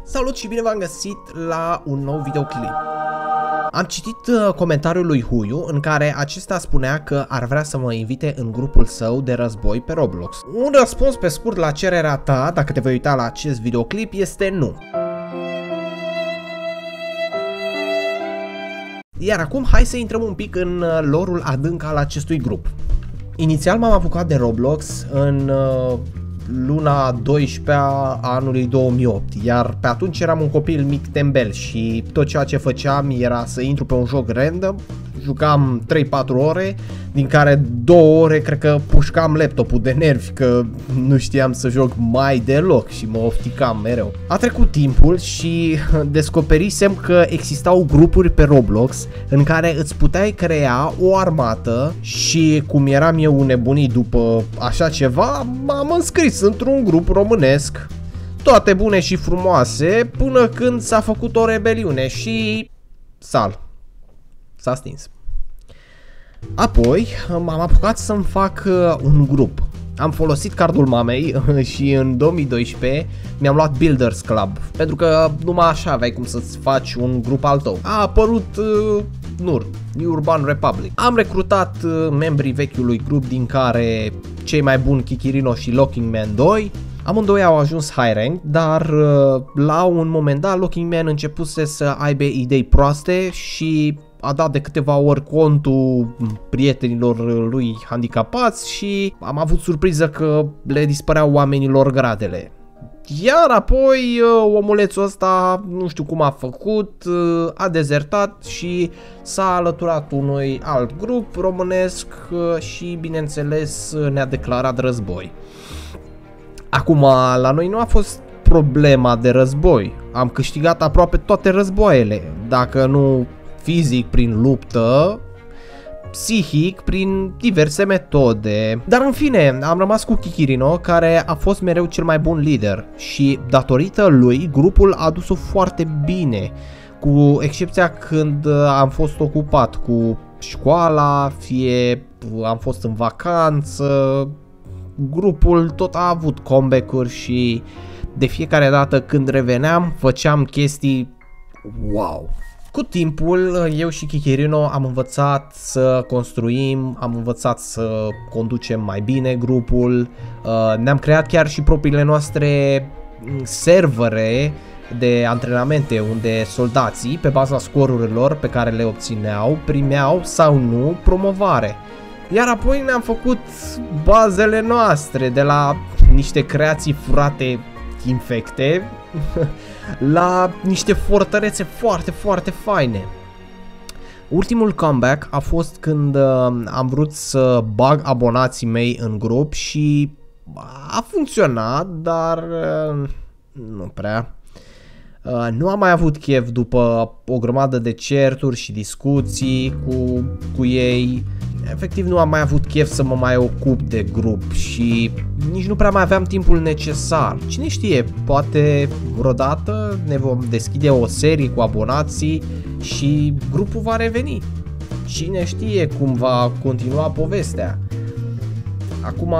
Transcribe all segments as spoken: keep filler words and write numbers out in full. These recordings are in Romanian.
Salut și bine v-am găsit la un nou videoclip. Am citit uh, comentariul lui Huiu în care acesta spunea că ar vrea să mă invite în grupul său de război pe Roblox. Un răspuns pe scurt la cererea ta, dacă te vei uita la acest videoclip, este nu. Iar acum hai să intrăm un pic în uh, lore-ul adânc al acestui grup. Inițial m-am apucat de Roblox în uh, luna a doisprezecea a anului două mii opt, iar pe atunci eram un copil mic tembel și tot ceea ce făceam era să intru pe un joc random, jucam trei patru ore, din care două ore cred că pușcam laptopul de nervi că nu știam să joc mai deloc și mă ofticam mereu. A trecut timpul și descoperisem că existau grupuri pe Roblox în care îți puteai crea o armată și cum eram eu nebunit după așa ceva, m-am înscris într-un grup românesc. Toate bune și frumoase până când s-a făcut o rebeliune și sal. S-a stins. Apoi m-am apucat să-mi fac uh, un grup. Am folosit cardul mamei și în două mii doisprezece mi-am luat Builders Club, pentru că numai așa aveai cum să-ți faci un grup al tău. A apărut uh, N U R, New Urban Republic. Am recrutat uh, membrii vechiului grup, din care cei mai buni Kikirino și Locking Man doi. Amândoi au ajuns high rank, dar uh, la un moment dat Locking Man începuse să aibă idei proaste și a dat de câteva ori contul prietenilor lui handicapați și am avut surpriză că le dispăreau oamenilor gradele. Iar apoi omulețul ăsta, nu știu cum a făcut, a dezertat și s-a alăturat unui alt grup românesc și bineînțeles ne-a declarat război. Acum, la noi nu a fost problema de război, am câștigat aproape toate războaiele, dacă nu fizic prin luptă, psihic prin diverse metode. Dar în fine, am rămas cu Kikirino, care a fost mereu cel mai bun lider și datorită lui grupul a dus-o foarte bine, cu excepția când am fost ocupat cu școala, fie am fost în vacanță. Grupul tot a avut comeback-uri și de fiecare dată când reveneam făceam chestii wow. Cu timpul, eu și Kikirino am învățat să construim, am învățat să conducem mai bine grupul, ne-am creat chiar și propriile noastre servere de antrenamente unde soldații, pe baza scorurilor pe care le obțineau, primeau sau nu promovare. Iar apoi ne-am făcut bazele noastre, de la niște creații furate infecte la niște fortărețe foarte, foarte faine. Ultimul comeback a fost când uh, am vrut să bag abonații mei în grup și a funcționat, dar uh, nu prea. Uh, nu am mai avut chef după o grămadă de certuri și discuții cu, cu ei. Efectiv nu am mai avut chef să mă mai ocup de grup și nici nu prea mai aveam timpul necesar. Cine știe, poate vreodată ne vom deschide o serie cu abonații și grupul va reveni. Cine știe cum va continua povestea. Acum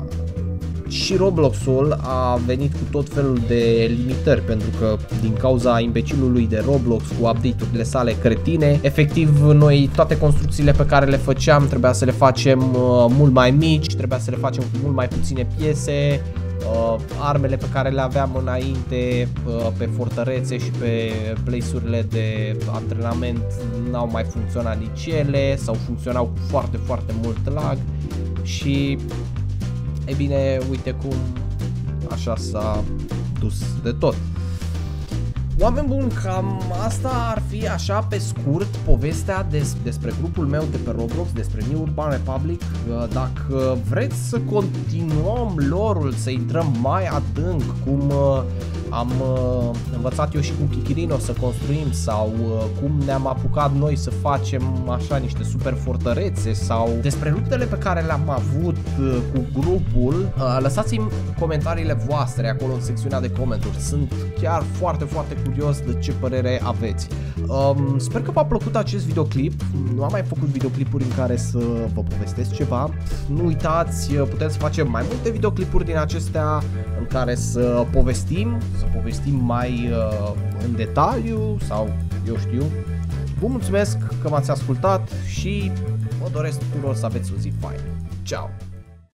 și Robloxul a venit cu tot felul de limitări, pentru că din cauza imbecilului de Roblox cu update-urile sale cretine, efectiv noi toate construcțiile pe care le făceam trebuia să le facem uh, mult mai mici, trebuia să le facem cu mult mai puține piese, uh, armele pe care le aveam înainte uh, pe fortărețe și pe place-urile de antrenament n-au mai funcționat nici ele sau funcționau cu foarte, foarte mult lag și e bine, uite cum așa s-a dus de tot. Oameni buni, cam asta ar fi așa pe scurt povestea des despre grupul meu de pe Roblox, despre New Urban Republic. Dacă vreți să continuăm lore-ul, să intrăm mai adânc cum am învățat eu și cu Kikirino să construim sau cum ne-am apucat noi să facem așa niște super fortărețe sau despre luptele pe care le-am avut cu grupul, lăsați-mi comentariile voastre acolo în secțiunea de comentarii. Sunt chiar foarte, foarte curios de ce părere aveți. Um, sper că v-a plăcut acest videoclip. Nu am mai făcut videoclipuri în care să vă povestesc ceva. Nu uitați, putem să facem mai multe videoclipuri din acestea în care să povestim să povestim mai uh, în detaliu sau eu știu. Vă mulțumesc că m-ați ascultat și vă doresc tuturor să aveți o zi faină. Ciao!